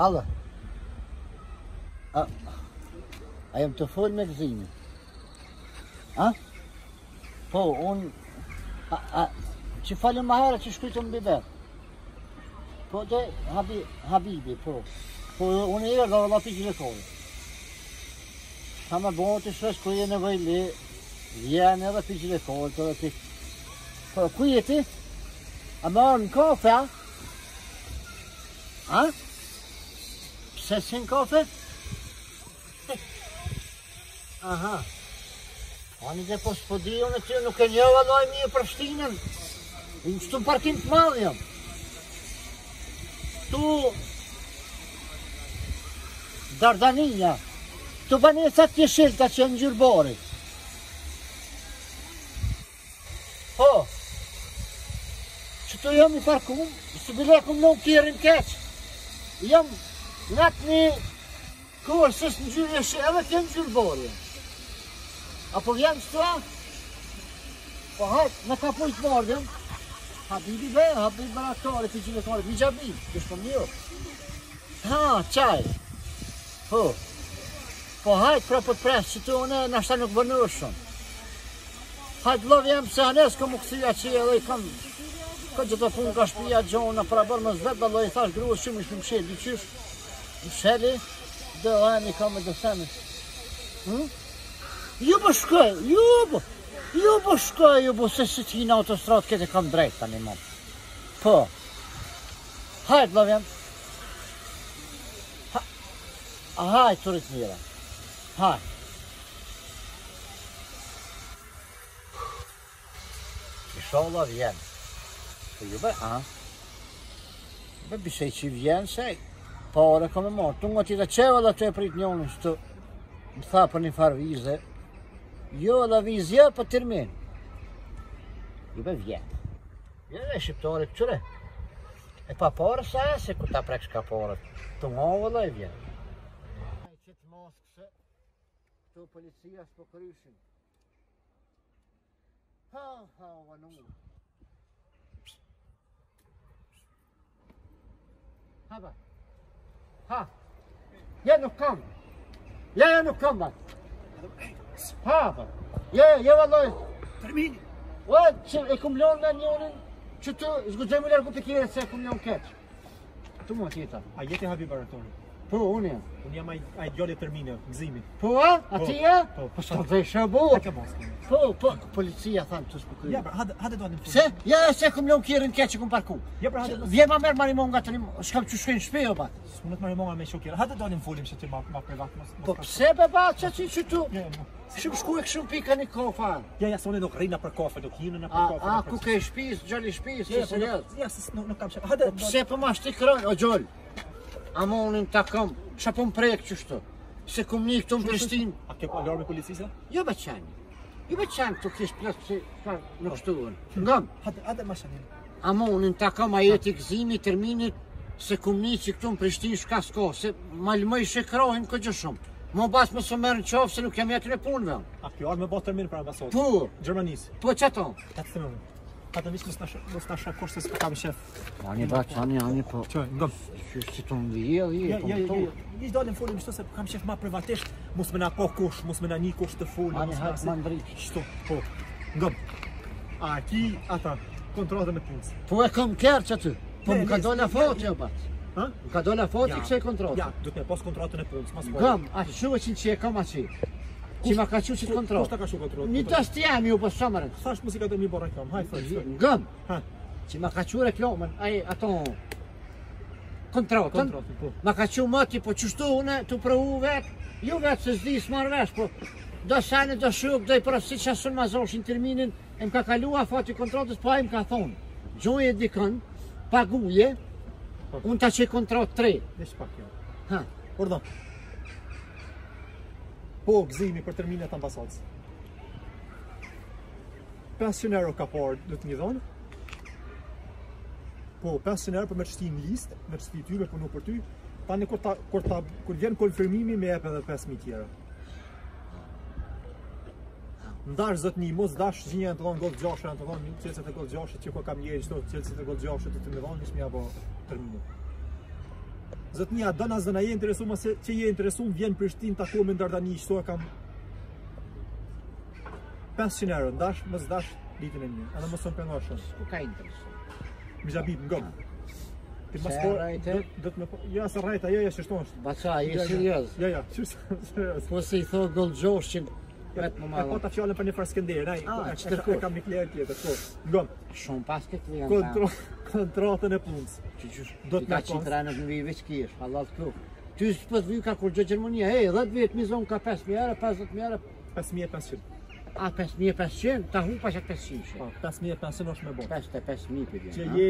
Alla. A jam të fol me gëzimin. Po, unë... që falem ma herë që shkujtëm biber. Po, dhe Habibi, po. Po, unë e nga vëlla pikë lekore. Ka me bo të shres ku je nevoj le, vjen edhe pikë lekore, të dhe pikë. Po, ku je ti? A me arë në kafe, a? A? Pse si në kafe? Aha. Ani dhe po s'po di, unë e ty nuk e një valoj mi e Prishtinën. Në qëtu në parkim të madhë jam. Tu... Dardaninja. Tu banesat të shilta që në Gjyrbori. Po. Qëtu jam i parkum, së bilekum në kjerin keq. Jam në atë një kursës në Gjyri e edhe të në Gjyrbori. Apo vjen s'tua? Po hajtë, me ka pojtë mardëm. Habibi be, Habibi baraktore, për kore, mi gjabim, kështë më një. Ha, qaj. Po. Po hajtë, pra po të presë, që të une, nashta nuk bënërë shumë. Hajtë, vlov jem se hanes, këmë u këthyja që edhe i kam... Këtë që të punë ka shpija gjona, pra bërë më zvetë, dhe i thash gruës shumë ishë më msheli, di qysh, më sheli, dhe ojemi ka me dësemi. Ju bë shkoj, ju bë shkoj, se si t'hi në autostrat këtë kam drejt tani më. Po. Hajtë, lavjem. Hajtë, turit mira. Hajtë. Inshallah vjen. Po ju bë, Bë bishej që vjen, se pare ka me marë. Tu nga ti dhe qeva dhe të e prit njënën që të më tha për një farë vize. Jo, dhe vizja për termin. Ju bë vjen. Jo, dhe shqiptare këtyre. E pa pare sa e, se ku ta prek shka pare. Të ngove dhe e vjen. Qëtë maskë se, të policia s'po kryshin. Ha, vanu. Ha, ba. Ha. Ja, nuk kam. Ja, nuk kam, ba. Ha, ba. Ja, valloj. Termini. O, që e kum lonë me njërin, që të zgudzemi lërgu të kjere se e kum lonë keq. Tu mua tjeta. A jeti Habibi baraktore? Po, unë jam. Unë jam a i djolli termine, gëzimi. Po, a? A ti e? Po. Po, s'ta dhe ishe bo. E ke moskë. Po, policia thamë të s'po kërë. Ja, bra, hade do anë në Se? Ja, se kum lonë kjerin keq që kum parku. Ja, bra, hade do... Vje ma merë marimon nga të një, shkam që shkojnë shpe, o bat. S'munët marimonga me shokjera. Hade do anë në folim që ty ma privat. Po, pse be ba, që që tu? Shumë shku e këshëm pika një kofa. Ja, sone nuk rina për kafe, nuk hinë në për kafe. A, ku ke shpis, gjalli shpis, që se jelë? Ja, nuk kam që... Hade... Pse për ma shti kërën, o gjoll? A ma unin ta kam, qa po më prejkë qështu? Se kum një këtu në Prishtinë. A ke alarmi policisë? Jo be qenë. Jo be qenë këtu kish plëtë që nuk shtuën. Ngam. Hade ma shanin. A ma unin ta kam a jeti gëzimi terminit se kum një që këtu në Prishtinë shka s'ko, se ma lëmëj shekrojnë këtë gjë shumë. Mo basë më së merë në qofë se nuk jam jetën e punëve. A kjo arë me bërë termin për ambasodë? Po. Gjermanisë? Po që ato? Ta të thëmë. Hade vishë mos në shakosh se s'ka kam shef. Ani baqë, ani po. Qoj, ngëm. Që të më vijë, po më tonë. Ishtë dalim folim shto se kam shef ma privatisht, mos me na po kush, mos me na një kush të folim. Ani hajtë ma ndritë. Shto, po. Ngëm. A ki ata, kontratën e punës. Po e kam kërë që aty. Po më ka dola fotë jo batë. Ha? Më ka dola fotë i kësaj kontratë. Ja, du të me pos kontratën e punës. Gëm, a që e kam aqi. Që ma ka që që kontratë. Kush ta ka shu kontratën? Një tas të jam ju për samërën. Thash muzika do mi bërë reklam, haj fërë. Gëm, Ha? që ma ka që reklamën, ato kontratën. Po. Ma ka që mëti, po qështu une të prëvu vetë, ju vetë se zdi s'marrë vesh, po do sani, do shuk, do i përësi që asun ma zoshin terminin, e më ka kalua fati kontratës, po a i më ka thonë, gjoje dikën, paguje, unë ta që kontratë 3. Nesh pak jo. Ha, Ordo. Po, gëzimi për terminet ambasadës. 500 euro ka parë, du të një dhonë. Po, 500 euro për me qëti në listë, me qëti ty, me punu për ty. Tani kur vjen konfirmimi, me jep edhe 5.000 tjera. Ndash zotni, mos dash gjinja të dhonë gotë gjashë, të dhonë qelëset e gotë gjashë, që ko kam njeri qëto qelëset e gotë gjashë, të me dhonë, nishme ja bo termini. Zotnia, dona zëna je interesu, mëse që je interesu, vjen Prishtinë, takohem me Dardani, shto e kam 500 euro, ndash, mës dash ditën e një, edhe mos më pengosh shumë. Ku ka interesu? Mijabib, ngëm. Ti mas Se po, rajte? do të më po, ja se rajta, ja, që shtonë. Baca, je serios? Ja, serios. Po se I thot Gollxhoshin, vetë më E po madhe. ta fjallën për një farskender, e kam një klient tjetër, po. Ngëm, Shumë pas këtë klienta. kontratën e punës. Do të ka me qitë rënë në vive që kish, Allah të këtu. Ty s'pët vy ka kur gjë Gjermania, hej, 10 vjetë mi zonë ka 5.000 euro, 50.000 euro. 5500. A, 5.500, ta hu pa që 500. Po, 5500 është me bon. 5.000 për vjetë. Që je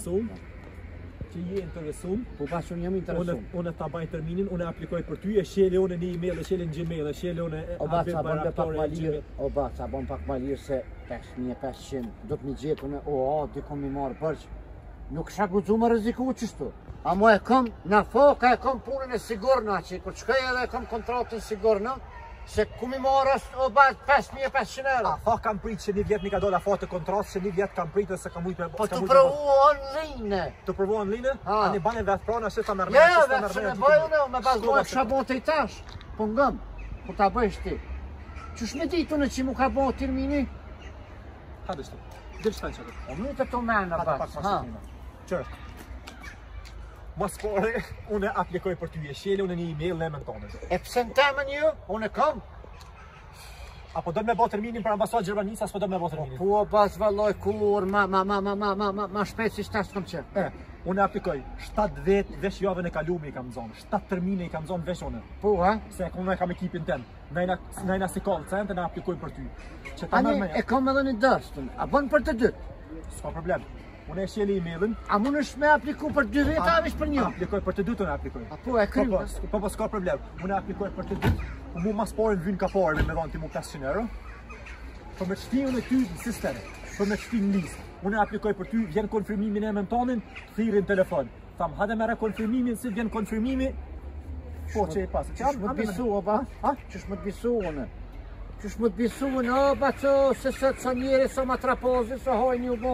interesum, Po pas unë jam interesum. unë ta baj terminin, unë aplikoj për ty, e shele unë në email, e shele në Gmail, e shele unë O baca, bon me pak malirë, o baca, bon pak malirë se 5.500, do të mi gjetë unë, dikon mi marë përç. Nuk shak guxu më rreziku qështu. A mo e kom, në foka e kom punën e sigurna që kur shkoj edhe e kom kontratën sigurna, se ku mi marë është o bat 5.500 euro. A, fa kam prit që një vjet mi ka dola fatë kontrat, që një vjet kam prit dhe se kam ujtë me... Po të provu online. Të provu online? Ha. A një bane vetë prana, që ta mërmen, Ja, vetë që me bëjë unë, me bazgojë shabon të I tash. Po ngëm, ku ta bëjsh ti. Qësh me ditu në që mu ka bo termini? Ha dhe shtu, dhe shtu që O mu të të menë, bas. Qërë. Mas pare, unë aplikoj për ty e shele, unë një email në emën tonë. E pse në temën ju, unë e kam. Apo do me bo terminin për ambasadë Gjermanisë, as po do me bo terminin? Po, bas valloj kur, ma shpejt si shtash kam që. Unë aplikoj 7 vetë vesh javën e kalume I kam zonë, 7 termine I kam zonë vesh unë. Po, ha? Se unë e kam ekipin ten, najna si call center në aplikoj për ty. Që ta Ani, mërë e kam edhe një dërstën, a bën për të dytë. s'ka problem. Unë e shjeli emailin. A mund është me apliku për 2 veta, a vish për një? Aplikoj për të dytë unë aplikoj. A po, e krym. Po, s'ka problem. Unë aplikoj për të dytë. Mu mas parin vynë ka parën me dhonë ti mu 500 euro. Për me qëti unë e ty në sistem, për me qëti në listë. Unë aplikoj për ty, vjen konfirmimin e emën tonin, thirrin telefon. Tham, hade mere konfirmimin, si vjen konfirmimi, po që I pasë. Qësh më të bisu, o ba? Qësh më të bisu unë? Qësh më të bisu unë, o ba që se sëtë sa njeri, sa ma trapozi, sa hojnë ju bo.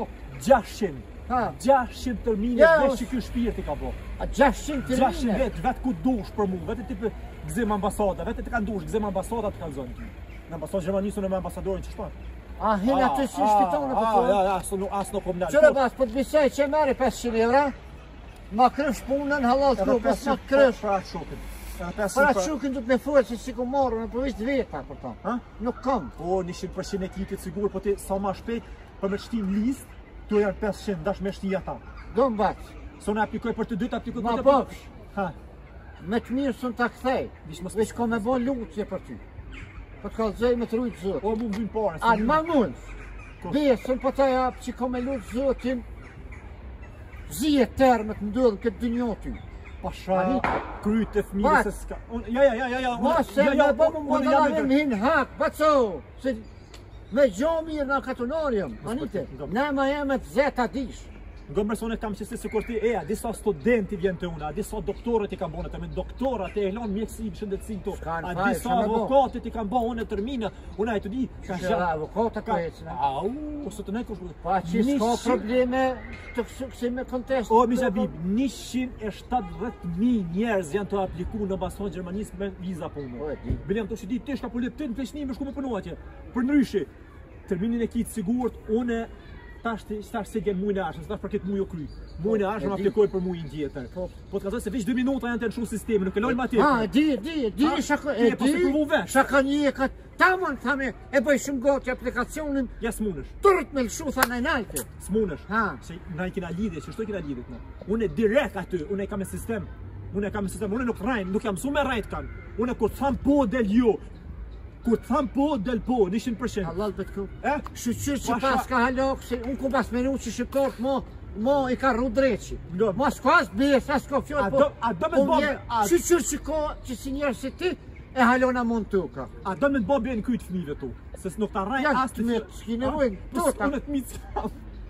600 termine vesh që kjo shpirti ka bo. A 600 termine? 600 vetë ku dush për mu, vetë tipe gzim ambasada, vetë të kanë dush, gzim ambasada të kanë zonë ty. Në ambasadë Gjermanisë unë me ambasadorin që shpanë. A hinë atë si shpitonë për të? Ja, asë nuk kom nalë. Qëre bas, për të bisej që meri 500 euro, ma krysh punën, halal të grupës, ma krysh. Pra shukin. Pra shukin du të me fuet që si ku marru në përvisht veta për ta. Nuk kam. Po, 100% e kitit sigur, po ti sa ma shpejt për me qëti në list, tu janë 500, dash me shti ata. Do më baqë. So në aplikoj për të dytë, aplikoj për të Ma bëfsh. Ha. Me të mirë së në të kthej. Veç ka me bo lutje për ty. Po të kalëzoj me të rujtë zëtë. O, mu më vynë pare. A në ma mundës. Besën po të japë që ka me lutë zëtin. Zije termet ndodhën këtë dënjotin. Pasha, kryt e fëmijës e s'ka. Ja. Ma se me bo më më dëllavim hinë hak, baco. Se me gjo mirë në katonarium. Anite, ne ma jeme të zeta dish. Nga mërsone kam qësi se kur ti disa studenti vjen të una, disa doktorët I kam bënë të me doktorat e elon mjekësi, shëndetësin të, disa avokatit I kam bënë unë e termina, unë e të di, ka Shë avokata ka ecë, ne? O, së të ne kush... Pa që s'ka probleme të kësi me kontest. O, Mijabib, 170.000 njerëz janë të apliku në ambasadë Gjermanisë me viza punë. Bilem të shidi, ti shka politin të pleqni me shku me punu atje. Për ndryshe, terminin e kitë sigurt, une tash se gjen mujnë e ashën, se tash për këtë mujë o kry. Mujnë e ashën më aplikoj për mujnë tjetër. Po të kazoj se veç 2 minuta janë të në shumë sistemi, nuk e lojnë ma tjetër. Di, shaka një e ka tamon, thame, e bëj shumë goti aplikacionin. Ja s'munësh. Tërt me lëshu, tha najnajte. S'munësh. Se na I kina lidhje, që shtoj kina lidhjet në. Unë e direkt aty, unë e kam e sistem. Unë nuk rajnë, nuk jam su me rajt kanë. Unë kur tham po del jo. Kur të tham po, del po, 100%. Halal për të ku. Shqyqyr që pas ka halok, se unë ku pas menu që shqykort mo I ka rru dreqi. Ma s'ka as bes, as ka fjot, po. Shqyqyr që si njerë si ti, e halona mund të uka. A do me të bo bjen kujtë fmive tu? Se nuk ta rajnë as të me të s'ki nevojnë, tota. Unë të mitë s'kam.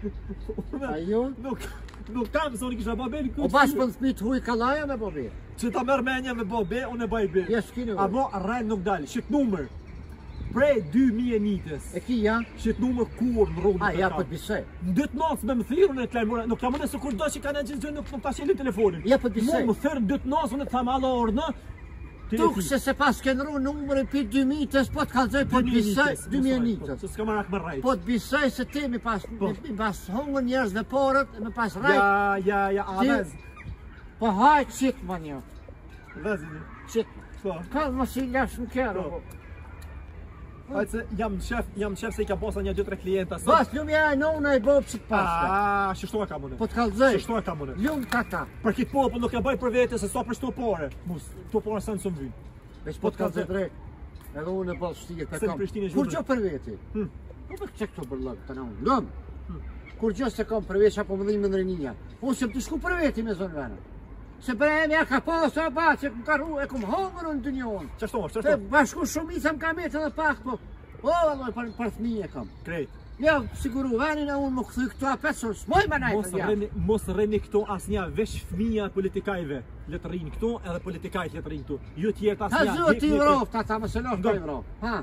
Ajo? Nuk kam, se unë kisha bo bjen kujtë fmive. O bas për në thmit huj kalaja me bo bjen. Që ta mërë menja me bo be, unë e baj be. Ja s'ki nevojnë. Amo rajnë nuk dalë, shqit numër. prej 2001-s. E kia? Që të numër kur në rrugë. Ja, po të bisoj. Në 2 natës me më thirrën e klajmura, nuk jam unë se kur do që kanë gjithë nuk ta sjelin telefonin. Ja, po të bisoj. Më thërën 2 natës unë të thamë alla orë Tuk se pas skenru numërin për 2000-tës, po të kalzoj, po të bisoj 2001-tës. Se s'ka marak më rajt. Po të bisoj se ti mi pas hongën njerëz dhe porët, mi pas rajt. Ja, avez. Po hajt qitë më një. Vezi një. Qitë. Ka më si lefsh në kjerë. Hajtë se jam shef se i ka posa një 2-3 klienta. Bas, lumë ja e nona i bobë qitë pasë. Shishtu e ka mëne. Po të kalzoj. Shishtu e ka mëne. Lumë tata. Për kitë po nuk e baj për vete se sa për stopore. Stopore sa në sëmë vynë. Veç po të kalzoj drejt. Edhe unë e bërë shtijet për kam. Kur gjo për veti? Po për që këto për lëgë të në unë? Lumë. Kur gjo se kam për veti, apo më dhimë në rëninja. Unë se më të shku për veti me zonë venë. Se për e mja ka pasë a ba, që më ka ru, e këmë hongër në dënjohën. Qashtu? Bashku shumica më ka metë edhe pak, po. O, alloj, për thmije kam. Krejt. Ja, siguru, venin e unë më këthy këto a pesur, s'moj më najtë ja. Mos rreni këto asnja vesh fëmija politikajve. Letë rrinë këto edhe politikajt letë rrinë këto. Ju tjertë asnja. Ta zhë ti Evropë, ta më se losh të Evropë. Ha?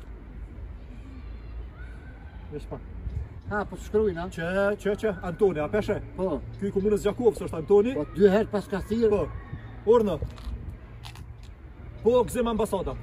Vesh pak. Ha, po të shkrujnë, ha? Që, Antoni, a peshe? Po. Ky komunës Gjakovës është Antoni. Po, 2 herë pas ka thirë. Po, urnë. Po, gëzim ambasada.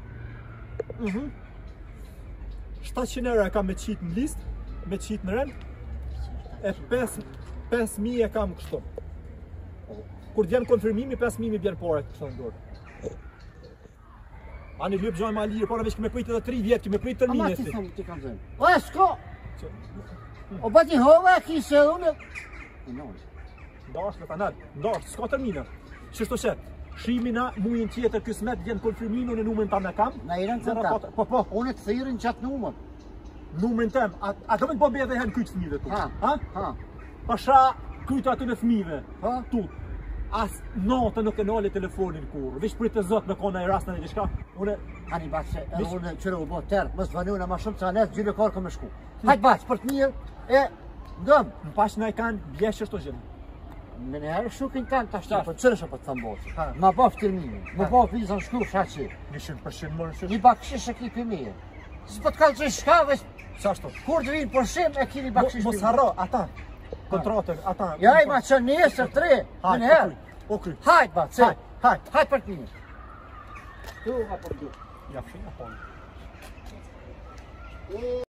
700 euro e kam me qitë në list, me qitë në rend, e 5.000 e kam kështu. Kur vjen konfirmimi, 5.000 mi vjen pare kështu në dorë. Ani lyp gjojnë ma lirë, para veç kime prit edhe 3 vjetë, kime prit tërmine. Ama ti thëmë, ti kam zënë. O, e s'ko! O, ba ti hova e ki se unë... Ndash, me ta nërë, ndash, s'ka tërmine. Qështu që, shimina, mujën tjetër kësmet vjen konfirminu në numën ta me kam. Na i rënë të ta. Po, unë të thirin qatë numën. Numën tem, a të mënë po bje dhe hen kujtë fëmive tu? Ha? Pasha kujtë aty në fëmive. Ha? Tu. As natë nuk e nali telefonin kur. Vish prit të zot me kona i rasnë në një shka. Ani baqë se edhe unë qërë u bo tërë, mësë vënu në ma shumë që anes gjyre korë këmë shku. Hajtë baqë, për të mirë, e ndëmë. Në pash në e kanë bjeshë është të gjenë. Në në herë shukin tanë të ashtë, për qërë shë për të thëmë boqë. Ma bo fëtirmini, ma bo vizën shku shaqi. 100% më rëshë. Një bakshish e kipi mirë. Së për të kalë që i shkave, kur të vinë për shim e kini bakshish për mirë. Mos harro, ata, kontratër, ata. Ja i ma që njësër 3, në herë. Hajtë ba, se, hajtë për të mirë. Tu, ha për du. Ja, fshin,